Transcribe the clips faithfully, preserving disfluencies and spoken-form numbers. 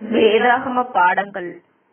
வேதாகம பாடங்கள்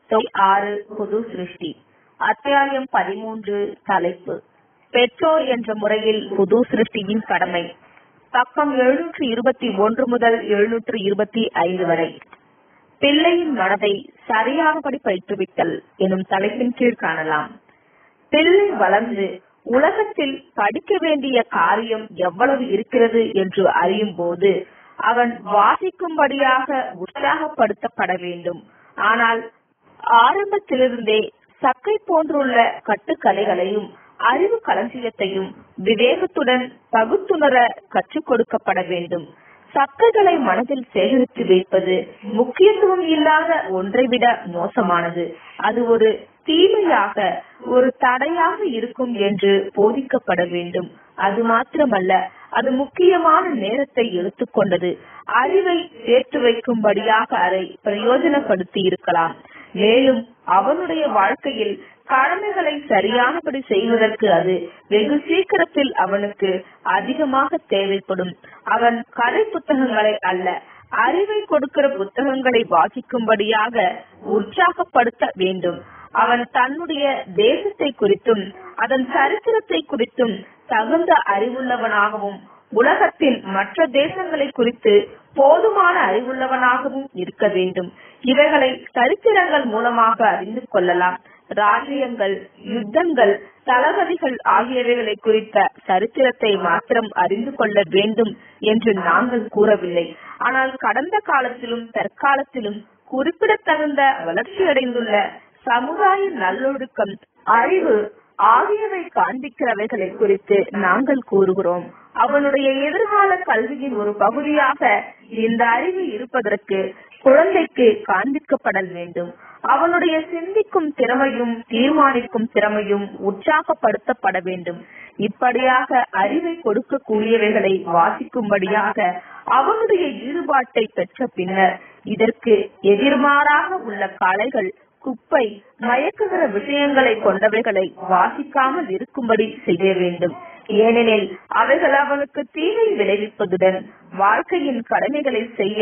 ஆறு புது சிருஷ்டி அத்தியாயம் பதிமூன்று. தலைப்பு பெற்றோர் என்ற முறையில் புது சிருஷ்டியின் கடமை. பக்கம் எழுநூற்று இருபத்தி ஒன்று முதல் எழுநூற்று இருபத்தி ஐந்து வரை. பிள்ளையின் மனதை சரியானபடி பயிற்றுவித்தல் எனும் தலைப்பின் கீழ் காணலாம். பிள்ளை வளர்ந்து உலகத்தில் படிக்க வேண்டிய காரியம் எவ்வளவு இருக்கிறது என்று அறியும் போது அவன் வாசிக்கும்படியாக உற்சாகப்படுத்தப்பட வேண்டும். ஆனால் ஆரம்பத்திலிருந்தே சக்கை போன்றுள்ள கட்டுக்கதைகளையும் அறிவு களஞ்சியத்தையும் விவேகத்துடன் பகுத்துணர கற்றுக் கொடுக்கப்பட வேண்டும். சக்கைகளை மனதில் சேகரித்து வைப்பது முக்கியத்துவம் இல்லாத ஒன்றை விட மோசமானது. அது ஒரு தீமையாக, ஒரு தடையாக இருக்கும் என்று போதிக்கப்பட வேண்டும். அது மாத்திரமல்ல, அது முக்கியமான நேரத்தை எடுத்துக்கொண்டது. அறிவை சேர்த்து வைக்கும்படியாக அதை பிரயோஜனப்படுத்தி இருக்கலாம். மேலும் அவனுடைய வாழ்க்கையில் கடமைகளை சரியானபடி செய்வதற்கு அது வெகு சீக்கிரத்தில் அவனுக்கு அதிகமாக தேவைப்படும். அவன் கதை புத்தகங்களை அல்ல, அறிவை கொடுக்கிற புத்தகங்களை வாசிக்கும்படியாக உற்சாகப்படுத்த வேண்டும். அவன் தன்னுடைய தேசத்தை குறித்தும் அதன் சரித்திரத்தை குறித்தும் தகுந்த அறிவுள்ளவனாகவும் உலகத்தின் மற்ற தேசங்களை குறித்து போதுமான அறிவுள்ளவனாகவும் இருக்க வேண்டும். இவைகளை சரித்திரங்கள் மூலமாக அறிந்து கொள்ளலாம். ராஜ்யங்கள், யுத்தங்கள், தளபதிகள் ஆகியவைகளை குறித்த சரித்திரத்தை மாத்திரம் அறிந்து கொள்ள வேண்டும் என்று நாங்கள் கூறவில்லை. ஆனால் கடந்த காலத்திலும் தற்காலத்திலும் குறிப்பிடத்தகுந்த வளர்ச்சியடைந்துள்ள சமுதாய நல்லொழுக்கம், அறிவு ஆகியவை காண்பிக்கிறவைகளை குறித்து நாங்கள் கூறுகிறோம். அவனுடைய எதிர்கால கல்வியின் ஒரு பகுதியாக இந்த அறிவு இருப்பதற்கு குழந்தைக்கு காண்பிக்கப்பட வேண்டும். அவனுடைய சிந்திக்கும் திறமையும் தீர்மானிக்கும் திறமையும் உற்சாகப்படுத்தப்பட வேண்டும். இப்படியாக அறிவை கொடுக்கக்கூடியவைகளை வாசிக்கும்படியாக அவனுடைய ஈடுபாட்டை பெற்ற பின்னர் இதற்கு எதிர்மாறாக உள்ள கலைகள், குப்பை, மயக்குகிற விஷயங்களை கொண்டவைகளை வாசிக்காமல் இருக்கும்படி செய்ய வேண்டும். ஏனெனில் அவைகள் அவனுக்கு தீமை விளைவிப்பதுடன் வாழ்க்கையின் கடமைகளை செய்ய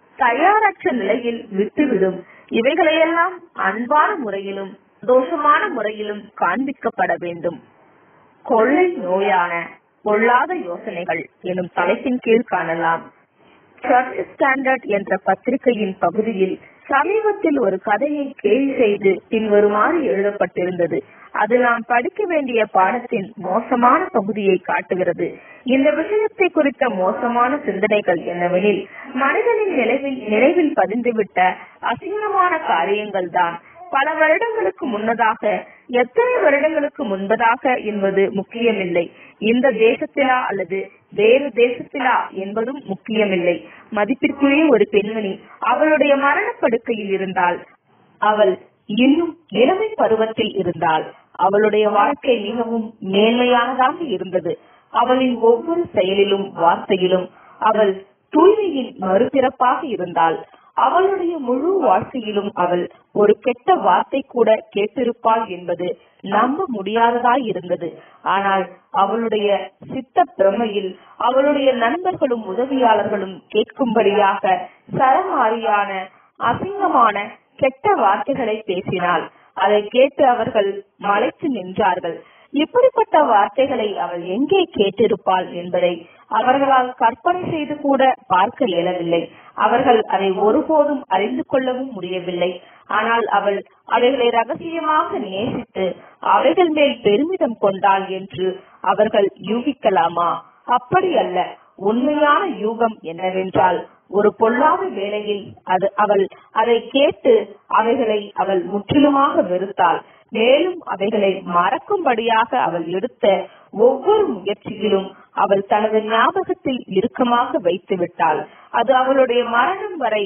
தயாரற்ற நிலையில் விட்டுவிடும். இவைகளையெல்லாம் அன்பான முறையிலும் தோஷமான முறையிலும் காண்பிக்கப்பட வேண்டும். கொள்ளை நோயான பொல்லாத யோசனைகள் எனும் தலைப்பின் கீழ் காணலாம். சர்ச் ஸ்டாண்டர்ட் என்ற பத்திரிகையின் பகுதியில் சமீபத்தில் ஒரு கதையை கேள்வி செய்து பின்வருமாறு எழுதப்பட்டிருந்தது. அது நாம் படிக்க வேண்டிய பாடத்தின் மோசமான பகுதியை காட்டுகிறது. இந்த விஷயத்தை குறித்த மோசமான சிந்தனைகள் என்னவெனில், மனிதனின் நினைவில் நினைவில் பதிந்துவிட்ட அசிங்கமான காரியங்கள் தான். பல வருடங்களுக்கு முன்னதாக, எத்தனை வருடங்களுக்கு முன்பதாக என்பது முக்கியமில்லை. இந்த தேசத்திலா அல்லது வேறு தேசத்திலா என்பதும் முக்கியமில்லை. மதிப்பிற்குரிய ஒரு பெண்மணி அவளுடைய மரணப்படுக்கையில் இருந்தால், அவள் இன்னும் இளமை பருவத்தில் இருந்தால், அவளுடைய வாழ்க்கை மிகவும் மேன்மையானதாக இருந்தது. அவளின் ஒவ்வொரு செயலிலும் வார்த்தையிலும் அவள் தூய்மையின் மறுபிறப்பாக இருந்தாள். அவளுடைய முழு வாழ்க்கையிலும் அவள் ஒரு கெட்ட வார்த்தை கூட கேட்டிருப்பாள் என்பது நம்ப முடியாததாய் இருந்தது. ஆனால் அவளுடைய சித்த பிரமையில் அவளுடைய நண்பர்களும் உதவியாளர்களும் கேட்கும்படியாக சரமாரியான அசிங்கமான கெட்ட வார்த்தைகளை பேசினாள். அதை கேட்டு அவர்கள் மலைத்து நின்றார்கள். இப்படிப்பட்ட வார்த்தைகளை அவள் எங்கே கேட்டிருப்பாள் என்பதை அவர்களால் கற்பனை செய்து கூட பார்க்க இயலவில்லை. அவர்கள் அதை ஒருபோதும் அறிந்து கொள்ளவும் முடியவில்லை. ஆனால் அவள் அவைகளை ரகசியமாக நேசித்து அவைகள் மேல் பெருமிதம் கொண்டாள் என்று அவர்கள் யூகிக்கலாமா? அப்படி அல்ல. உண்மையான யூகம் என்னவென்றால், ஒரு பொல்லாத வேளையில் அது அவள் அதை கேட்டு அவைகளை அவள் முற்றிலுமாக வெறுத்தாள். மேலும் அவைகளை மறக்கும்படியாக அவள் எடுத்த ஒவ்வொரு முயற்சியிலும் அவள் தனது ஞாபகத்தில் இறுக்கமாக வைத்து விட்டாள். அது அவளுடைய மரணம் வரை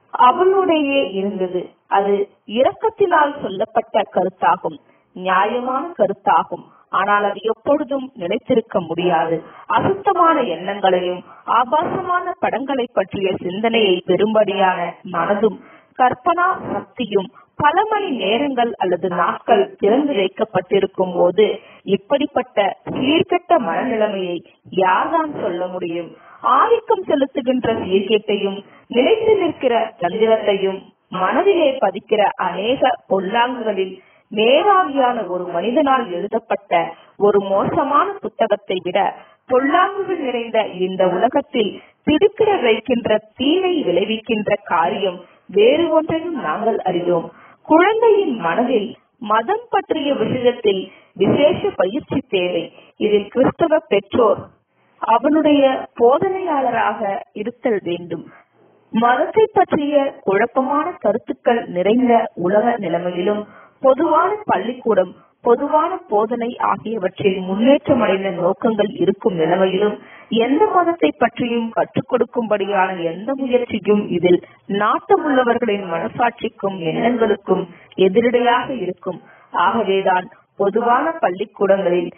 அவளுடைய இருந்தது. அது இரக்கத்தினால் சொல்லப்பட்ட கருத்தாகும், நியாயமான கருத்தாகும். ஆனால் அது எப்பொழுதும் நிலைத்திருக்க முடியாது. அசுத்தமான எண்ணங்களையும் ஆபாசமான படங்களை பற்றிய சிந்தனையை பெரும்படியான மனதும் கற்பனா சக்தியும் பல மணி நேரங்கள் அல்லது நாட்கள் திறந்து வைக்கப்பட்டிருக்கும் போது இப்படிப்பட்ட சீர்கெட்ட மனநிலைமையை யார்தான் சொல்ல முடியும்? ஆதிக்கம் செலுத்துகின்ற சீர்கேட்டையும் நிலைத்து நிற்கிற தந்திரத்தையும் மனதிலே பதிக்கிற அநேக பொல்லாங்குகளில் மேலாவியான ஒரு மனிதனால் எழுதப்பட்ட ஒரு மோசமான புத்தகத்தை விட பொல்லாங்குகள் நிறைந்த இந்த உலகத்தில் திடுக்கிட வைக்கின்ற தீமை விளைவிக்கின்ற காரியம் வேறு ஒன்றையும் நாங்கள் அறிவோம். குழந்தையின் மனதில் மதம் பற்றிய விஷயத்தில் விசேஷ பயிற்சி தேவை. இதில் கிறிஸ்தவ பெற்றோர் அவனுடைய போதனையாளராக இருத்தல் வேண்டும். மதத்தை பற்றிய குழப்பமான கருத்துக்கள் நிறைந்த உலக நிலைமையிலும் பொதுவான பள்ளிக்கூடம், பொதுவான போதனை ஆகியவற்றில் முன்னேற்றம் அடைந்த நோக்கங்கள் இருக்கும் நிலைமையிலும் எந்த மதத்தை பற்றியும் கற்றுக் கொடுக்கும்படியான எந்த முயற்சியும் இதில் நாட்டமுள்ளவர்களின் மனசாட்சிக்கும் எண்ணங்களுக்கும் எதிரடையாக இருக்கும். ஆகவேதான் பொதுவான பள்ளிக்கூடங்களில்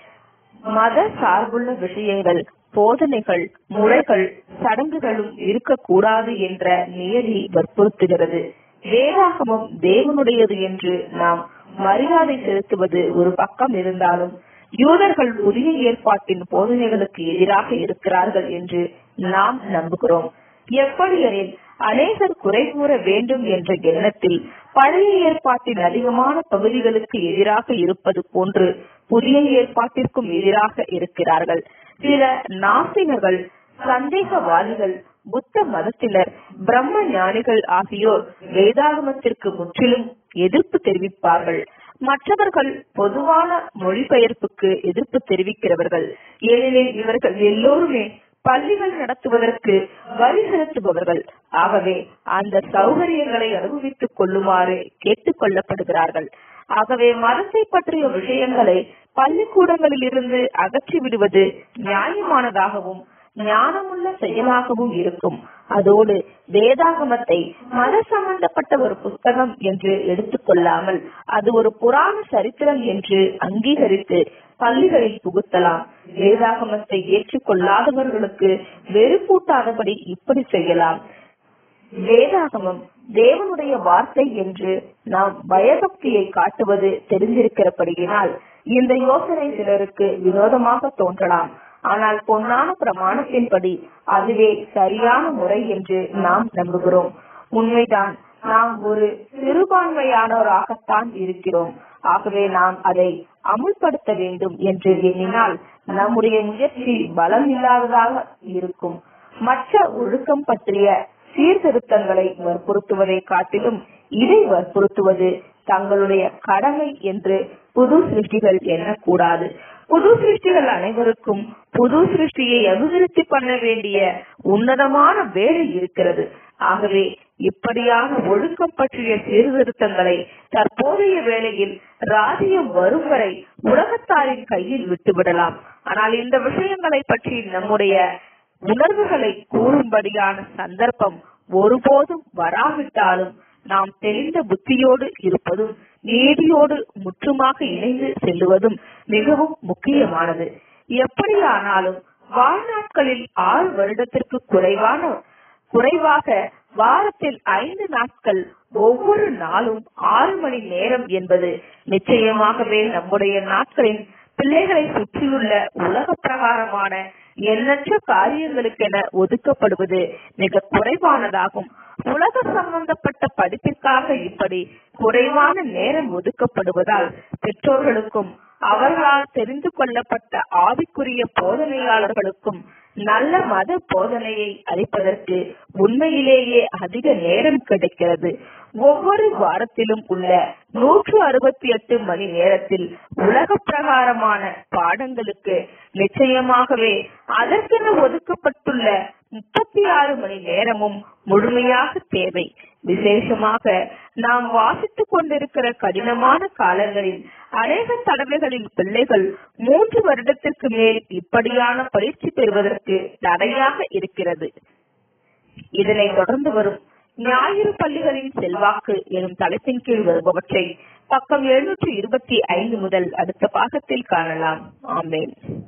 மத சார்புள்ள விஷயங்கள், போதனைகள், முறைகள், சடங்குகளும் இருக்கக்கூடாது என்ற நியதி வற்புறுத்துகிறது. வேதாகமம் தேவனுடையது என்று நாம் மரியாதை செலுத்துவது ஒரு பக்கம் இருந்தாலும் யூதர்கள் புதிய ஏற்பாட்டின் போதனைகளுக்கு எதிராக இருக்கிறார்கள் என்று நாம் நம்புகிறோம். எப்படியெனில் அநேகர் குறை கூற வேண்டும் என்ற எண்ணத்தில் பழைய ஏற்பாட்டின் அதிகமான பகுதிகளுக்கு எதிராக இருப்பது போன்று புதிய ஏற்பாட்டிற்கும் எதிராக இருக்கிறார்கள். சில நாசிகர்கள், சந்தேகவாதிகள், புத்த மதத்தினர், பிரம்ம ஞானிகள் ஆகியோர் வேதாகமத்திற்கு முற்றிலும் எதிர்ப்பு தெரிவிப்பார்கள். மற்றவர்கள் பொதுவான மொழிபெயர்ப்புக்கு எதிர்ப்பு தெரிவிக்கிறவர்கள். ஏனெனில் இவர்கள் எல்லோருமே பள்ளிகள் நடத்துவதற்கு வரி செலுத்துபவர்கள். ஆகவே அந்த சௌகரியங்களை அனுபவித்துக் கொள்ளுமாறு கேட்டுக் கொள்ளப்படுகிறார்கள். ஆகவே மதத்தை பற்றிய விஷயங்களை பள்ளிக்கூடங்களில் இருந்து அகற்றி விடுவது நியாயமானதாகவும் ஞானமுள்ள செயலாகவும் இருக்கும். அதோடு வேதாகமத்தை மத சம்பந்தப்பட்ட ஒரு புத்தகம் என்று எடுத்துக் கொள்ளாமல் அது ஒரு புராண சரித்திரம் என்று அங்கீகரித்து பள்ளிகளில் புகுத்தலாம். வேதாகமத்தை ஏற்றுக்கொள்ளாதவர்களுக்கு வெறுப்பூட்டாதபடி இப்படி செய்யலாம். வேதாகமம் தேவனுடைய வார்த்தை என்று நாம் பயபக்தியை காட்டுவது தெரிந்திருக்கிறபடியினால் இந்த யோசனை சிலருக்கு விரோதமாக தோன்றலாம். ஆனால் பொன்னான பிரமாணத்தின்படி அதுவே சரியான முறை என்று நாம் நம்புகிறோம். உண்மைதான், நாம் ஒரு சிறுபான்மையானோராகத்தான் இருக்கிறோம். ஆகவே நாம் அதை அமுல்படுத்த வேண்டும் என்று எண்ணினால் நம்முடைய முயற்சி பலம் இல்லாததாக இருக்கும். மற்ற ஒழுக்கம் பற்றிய சீர்திருத்தங்களை வற்புறுத்துவதை காட்டிலும் இதை வற்புறுத்துவது தங்களுடைய கடமை என்று புது சிருஷ்டிகள் எண்ணக்கூடாது. புது சிருஷ்டிகள் அனைவருக்கும் புது சிருஷ்டியை அபிவிருத்தி பண்ண வேண்டிய உன்னதமான வேலை இருக்கிறது. ஆகவே இப்படியான ஒழுக்கம் பற்றிய சீர்திருத்தங்களை தற்போதைய வேளையில் ராஜ்யம் வரும் வரை உலகத்தாரின் கையில் விட்டுவிடலாம். ஆனால் இந்த விஷயங்களை பற்றி நம்முடைய உணர்வுகளை கூறும்படியான சந்தர்ப்பம் ஒருபோதும் வராவிட்டாலும் நாம் தெளிந்த புத்தியோடு இருப்பதும் நீதியோடு முற்றுமாக இணைந்து செல்லுவதும் மிகவும் முக்கியமானது. எப்படியானாலும் வாழ்நாட்களில் ஆறு வருடத்திற்கு குறைவான குறைவாக வாரத்தில் ஐந்து நாட்கள் ஒவ்வொரு நாளும் ஆறு மணி நேரம் என்பது நிச்சயமாகவே நம்முடைய நாட்களின் பிள்ளைகளை சுற்றியுள்ள உலக பிரகாரமான எண்ணற்ற காரியங்களுக்கென ஒதுக்கப்படுவது மிக குறைவானதாகும். உலக சம்பந்தப்பட்ட படிப்பிற்காக இப்படி குறைவான நேரம் ஒதுக்கப்படுவதால் பெற்றோர்களுக்கும் அவர்களால் தெரிந்து கொள்ளப்பட்ட ஆவிக்குரிய போதனையாளர்களுக்கும் நல்ல மத போதனையை அளிப்பதற்கு உண்மையிலேயே அதிக நேரம் கிடைக்கிறது. ஒவ்வொரு வாரத்திலும் உள்ள நூற்று அறுபத்தி எட்டு மணி நேரத்தில் உலக பிரகாரமான பாடங்களுக்கு நிச்சயமாகவே அதற்கென ஒதுக்கப்பட்டுள்ள முப்பத்தி ஆறு மணி நேரமும் முழுமையாக தேவை. விசேஷமாக நாம் வாசித்துக் கொண்டிருக்கிற கடினமான காலங்களில் அநேக தடவைகளில் பிள்ளைகள் மூன்று வருடத்திற்கு மேல் இப்படியான பயிற்சி பெறுவதற்கு தடையாக இருக்கிறது. இதனை தொடர்ந்து வரும் ஞாயிறு பள்ளிகளின் செல்வாக்கு எனும் தலைப்பின் கீழ் வருபவற்றை பக்கம் எழுநூற்று இருபத்தி ஐந்து முதல் அடுத்த பாகத்தில் காணலாம். ஆமென்.